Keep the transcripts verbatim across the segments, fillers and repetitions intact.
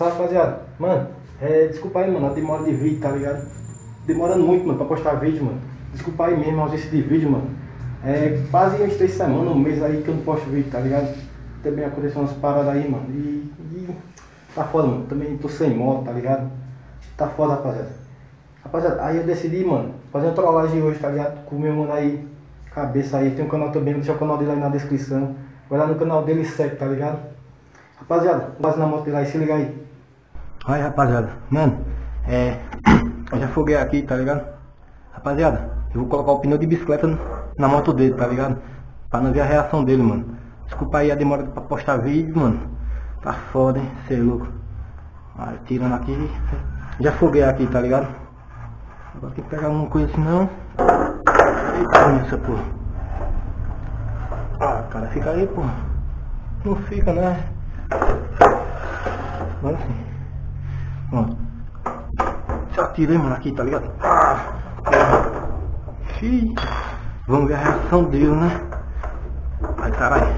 Salve, rapaziada. Mano, é, desculpa aí, mano, a demora de vídeo, tá ligado? Demora muito, mano, pra postar vídeo, mano. Desculpa aí mesmo a ausência de vídeo, mano. É quase umas três semanas, um mês aí que eu não posto vídeo, tá ligado? Também aconteceu umas paradas aí, mano. E, e tá foda, mano. Também tô sem moto, tá ligado? Tá foda, rapaziada. Rapaziada, aí eu decidi, mano, fazer uma trollagem hoje, tá ligado? Com o meu mano aí, cabeça aí. Tem um canal também, vou deixar o canal dele aí na descrição. Vai lá no canal dele e segue, tá ligado? Rapaziada, base na moto dele aí, se liga aí. Aí, rapaziada, mano, é. Eu já foguei aqui, tá ligado? Rapaziada, eu vou colocar o pneu de bicicleta na moto dele, tá ligado? Pra não ver a reação dele, mano. Desculpa aí a demora pra postar vídeo, mano. Tá foda, hein? Cê é louco. Aí, tirando aqui. Já foguei aqui, tá ligado? Agora tem que pegar alguma coisa assim, não. Eita, essa porra. Ah, cara, fica aí, porra. Não fica, né? Agora sim. Pronto. Já tirei, mano, aqui, tá ligado? Ah, Xiii. Vamos ver a reação dele, né? Ai, caralho.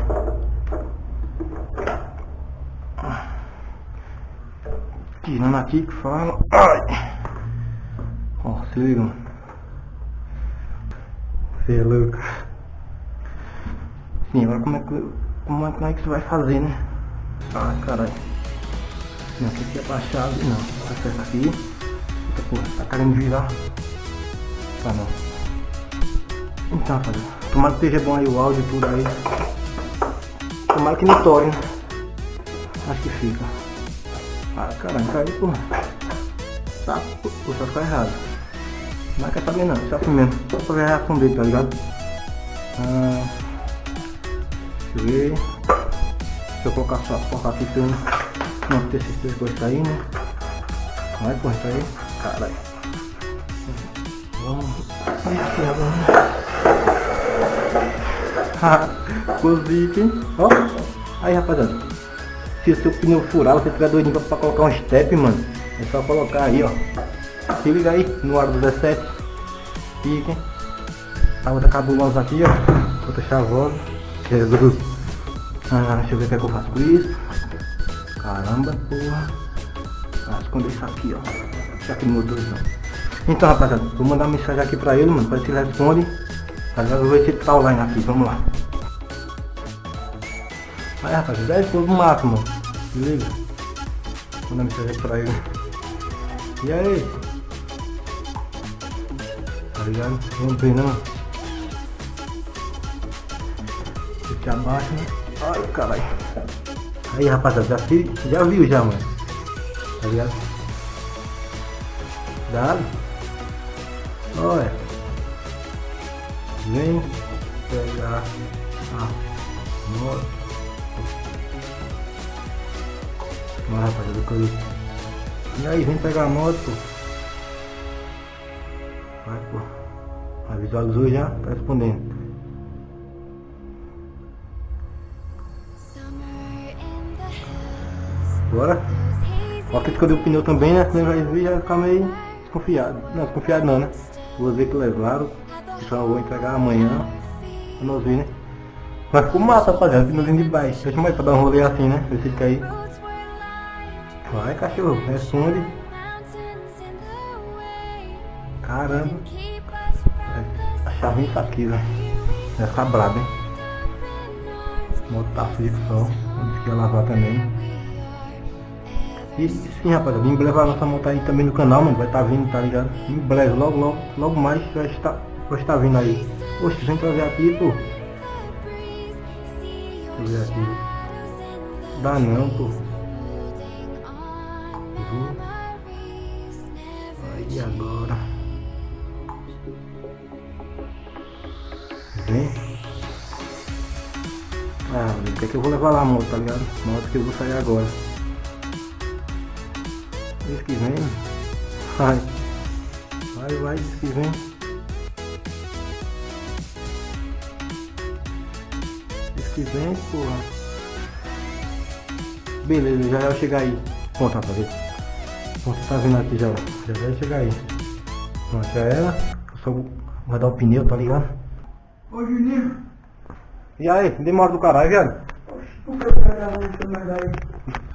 Tirando aqui que fala. Ai. Ó, se liga, mano. Você é louco. Sim, agora como é que, como é, como é que você vai fazer, né? Ai, caralho. Não, aqui é pra chave, não. Acerta aqui. Eita, porra, tá querendo virar. Tá não. Então, rapaziada, tomara que esteja bom aí o áudio e tudo aí. Tomara que não torne, né? Acho que fica. Ah, caralho, caiu, porra. Tá, porra, tá errado. Mas quer saber não, só assim mesmo. Só pra ver a reação dele, tá ligado? Ah, deixa eu ver. Deixa eu colocar só colocar aqui pra eu não ter esses três coisas aí, né? Vai, porra, tá aí. Caralho. Vamos. Aqui agora. Consegui, hein? Ó. Aí, rapaziada. Se o seu pneu furar, você tiver doidinho pra colocar um step, mano, é só colocar aí, ó. Se liga aí no ar do dezessete. Fica, hein? A outra cabulosa aqui, ó. Outra chavosa. Jesus. Ah, deixa eu ver o que é que eu faço com isso. Caramba, porra. Ah, esconder isso aqui, ó. Deixa aqui no motor, não. Então, rapaziada, vou mandar uma mensagem aqui pra ele, mano, pra ver se ele responde. Agora eu vou ver se ele tá online aqui, vamos lá. Aí, rapaziada, dez por no máximo, mano. Se liga. Vou mandar mensagem aqui pra ele. E aí? Tá ligado? Vamos ver, não? Aqui abaixo, né? Ai, caralho. Aí, rapaziada, já, fi, já viu já, mano. Tá ligado? Dado. Olha. Vem pegar a moto. Olha, rapaziada, que eu... E aí, vem pegar a moto, pô. Vai, pô. A visualizou já, tá respondendo. Bora. Ó, que escondeu o pneu também, né? Senão vai ver, já ficar meio desconfiado. Não, desconfiado não, né? Vou ver que levaram. Só vou entregar amanhã. Pra nós ver, né? Mas ficou massa, rapaziada. Pneuzinho de baixo. Deixa mais pra dar um rolê assim, né? Ver se ele cair. Vai, cachorro. Responde. Caramba. A chavinha tá aqui, velho. Vai ficar brabo, hein? Moto tá frio só. Disse que ia lavar também. E sim, rapaziada, em breve a nossa moto aí também no canal, mano, vai estar tá vindo, tá ligado? Em breve, logo, logo, logo mais vai estar, vai estar vindo aí. Poxa, vem trazer aqui, pô. Deixa eu ver aqui. Dá não, pô. Aí agora. Vem. Ah, velho, quer que eu vou levar lá a moto, tá ligado? A moto que eu vou sair agora. Mês que vem, vai, vai, vai, mês que vem, mês que vem, porra. Beleza, já vai chegar aí. Pronto, rapaziada. Pronto, tá vendo aqui já, já vai chegar aí. Pronto, já era. Só vai dar o pneu, tá ligado? Ô, Juninho. E aí, demora do caralho, viado? Por que o cara não mais daí?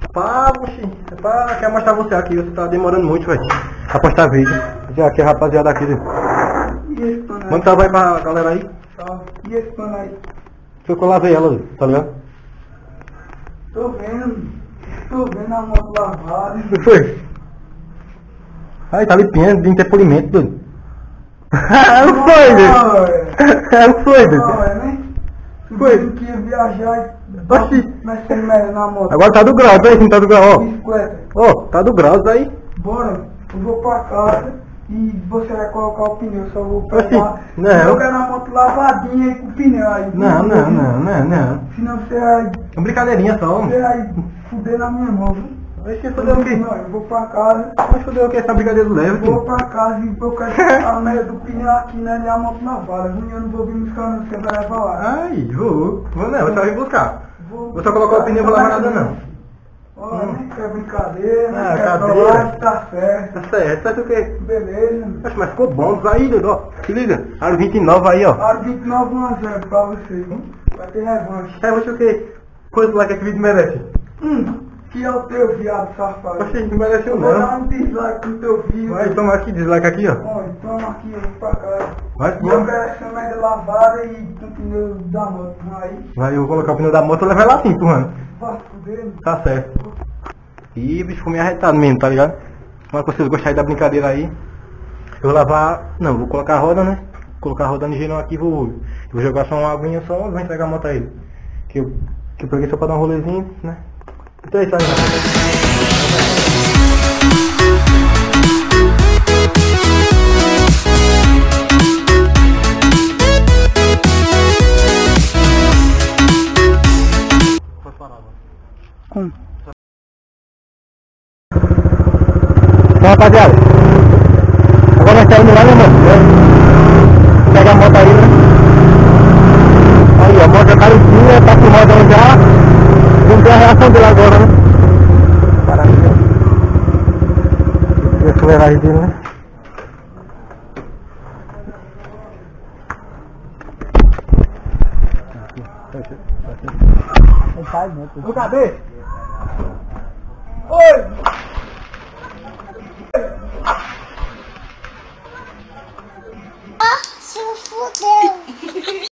Pá, oxi, é pra quer mostrar você aqui, você tá demorando muito, velho, pra postar vídeo. Já aqui, rapaziada aqui. E esse pano aí? Manda salve aí pra galera aí. Salve. E esse pano aí? Foi que eu lavei ela, tá ligado? Tô vendo. Tô vendo a moto lavada. O que foi? Ai, tá limpinha, tem que ter polimento, doido. Não foi, doido. Não foi, doido. Não, é, né? Foi. Tu que ia viajar e Oxi. mas sem merda na moto. Agora tá do grau, tá aí, não tá do grau, ó. Bicicleta. Ó, tá do grau, tá aí. Bora, eu vou pra casa e você vai colocar o pneu, só vou Oxi, pegar. não. Eu quero a moto lavadinha aí com o pneu aí. Não, não, não, não, não. Senão você vai, É uma brincadeirinha só, você mano. vai fuder na minha mão, viu? Oxi, fodeu o quê? Não, eu vou pra casa. Mas fodeu o quê? Essa brincadeira leve, Eu vou filho. pra casa e eu quero colocar a merda do pneu aqui, né? E a moto lavada. Eu não vou vir buscar, não, você vai levar lá. Ai, vou. Vou não, eu só vim buscar. Vou, Vou só colocar o pneu e vou lavar nada, não. Olha, né? Que é brincadeira, Ah, quer cadeira. provar que tá certo. Tá certo, certo o quê? Beleza. Oxe, mas ficou bom isso aí, doido, ó. Se liga, aro vinte e nove aí, ó. Aro vinte e nove a zero pra você, viu? Vai ter revanche. É, você o quê? Coisa lá que esse vídeo merece. Hum, que é o teu viado safado. Oxe, não mereceu Eu vou dar não. um dislike no teu vídeo. Vai, toma aqui, dislike aqui, ó. Olha, toma aqui, eu vou pra casa. Vai, E eu toma. quero essa merda lavada e com o pneu da moto. Aí, Vai, eu vou colocar o pneu da moto e levar lá assim, empurrando. vai fuder. Tá certo. Ih, bicho, ficou meio arretado mesmo, tá ligado? Mas se vocês gostarem da brincadeira aí, eu vou lavar. Não, vou colocar a roda, né? Vou colocar a roda no geral aqui e vou, vou jogar só uma aguinha só e vou entregar a moto a ele. Que eu, que eu peguei só pra dar um rolezinho, né? Então é isso aí. Hum. Então, rapaziada, agora nós estamos lá, né, mano? Pega a moto aí, né? Aí, a moto já tá limpinha, tá filmando já. Vamos ver a reação dele agora, né? Caralho. Deixa eu acelerar aí dele, né? Ô, cadê? Oi! Se fudeu.